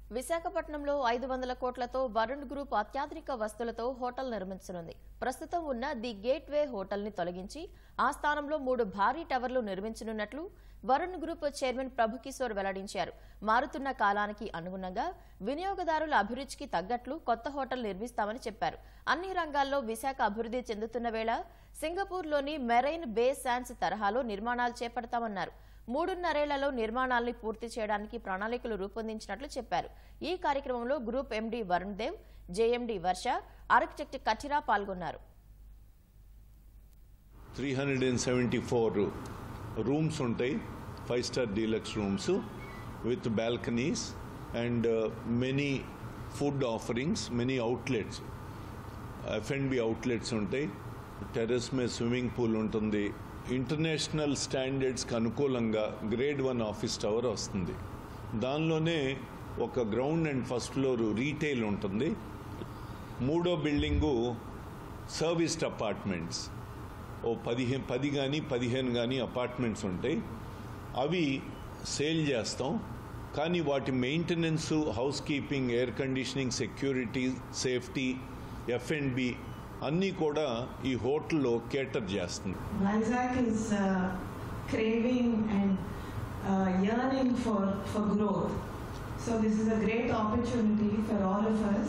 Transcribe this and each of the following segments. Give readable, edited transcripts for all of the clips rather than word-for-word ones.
విశాఖపట్నంలో 500 కోట్లతో వరుణ్ గ్రూప్ అత్యాధునిక వస్తువులతో హోటల్ నిర్మించనుంది. ప్రస్తుతం ఉన్న ది గేట్వే హోటల్ ని తొలగించి ఆ స్థానంలో 3 భారీ టవర్లు నిర్మించనున్నట్లు వరుణ్ గ్రూప్ చైర్మన్ ప్రభుకిశోర్ వెల్లడించారు. మారుతున్న కాలానికి అనుగుణంగా వినియోగదారుల అభిరుచికి తగ్గట్లు కొత్త హోటల్ నిర్మిస్తామని చెప్పారు. అన్ని రంగాల్లో విశాఖ అభివృద్ధి చెందుతున్న వేళ సింగపూర్లోని మెరైన్ బే శాండ్స్ తరహాలో నిర్మాణాలు చేపడతామన్నారు. 3.5 ఏళ్లలో నిర్మాణాలను పూర్తి చేయడానికి ప్రణాళికలు రూపొందించినట్లు చెప్పారు. ఈ కార్యక్రమంలో group MD Varun Dev, JMD Varsha, architect Kathira పాల్గొన్నారు. 374 రూమ్స్ ఉంటాయి, five star deluxe rooms with balconies and many food offerings, many outlets, F&B outlets ఉంటాయి. టెర్రస్ మీద స్విమ్మింగ్ పూల్ ఉంటుంది. ఇంటర్నేషనల్ స్టాండర్డ్స్కి అనుకూలంగా గ్రేడ్ 1 ఆఫీస్ టవర్ వస్తుంది. దానిలోనే ఒక ground and first floor retail ఉంటుంది. 3వ బిల్డింగు సర్వీస్డ్ అపార్ట్మెంట్స్, ఓ 10 కానీ 15 కానీ అపార్ట్మెంట్స్ ఉంటాయి. అవి సేల్ చేస్తాం, కానీ వాటి maintenance, house keeping, air conditioning, security, safety, F&B అన్నీ కూడా ఈ హోటల్లో కేటర్ చేస్తుంది. Vizag is craving and yearning for growth. So this is a great opportunity for all of us.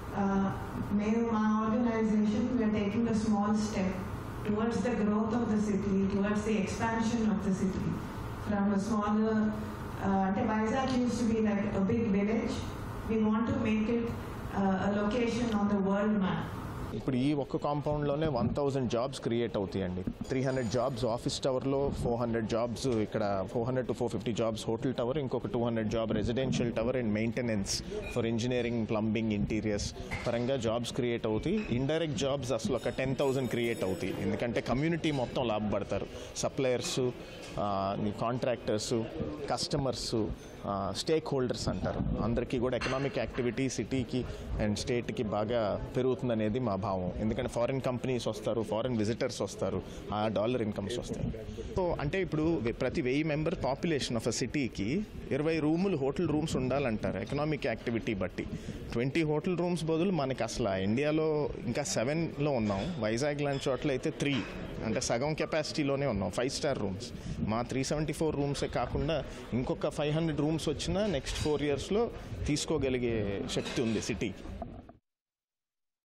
My organization, we are taking a small step towards the growth of the city, towards the expansion of the city. From a smaller, Vizag used to be like a big village. We want to make it a location on the world map. ఇప్పుడు ఈ ఒక్క కాంపౌండ్లోనే 1000 jobs create అవుతాయండి. 300 jobs office టవర్లో, 400 jobs ఇక్కడ, 400 to 450 jobs hotel tower, ఇంకొక 200 job residential tower and maintenance for engineering, plumbing, interiors పరంగా jobs create అవుతాయి. Indirect jobs అసలు ఒక 10,000 క్రియేట్ అవుతాయి. ఎందుకంటే కమ్యూనిటీ మొత్తం లాభపడతారు. Suppliers, contractors, customers, stake holders అంటారు. అందరికీ కూడా ఎకనామిక్ యాక్టివిటీ సిటీకి అండ్ స్టేట్కి బాగా పెరుగుతుందనేది మా భావం. ఎందుకంటే ఫారిన్ కంపెనీస్ వస్తారు, ఫారిన్ విజిటర్స్ వస్తారు, ఆ డాలర్ ఇన్కమ్స్ వస్తాయి. సో అంటే ఇప్పుడు ప్రతి 1000 మెంబర్ పాపులేషన్ ఆఫ్ అ సిటీకి 20 రూములు హోటల్ రూమ్స్ ఉండాలంటారు ఎకనామిక్ యాక్టివిటీ బట్టి. 20 హోటల్ రూమ్స్ బదులు మనకి అసలు ఇండియాలో ఇంకా 7లో ఉన్నాం. వైజాగ్ లాంటి చోట్ల అయితే 3, అంటే సగం కెపాసిటీలోనే ఉన్నాం. 5-స్టార్ రూమ్స్ మా 374 రూమ్సే కాకుండా ఇంకొక 500 రూమ్స్ వచ్చినా నెక్స్ట్ 4 ఇయర్స్లో తీసుకోగలిగే శక్తి ఉంది సిటీకి.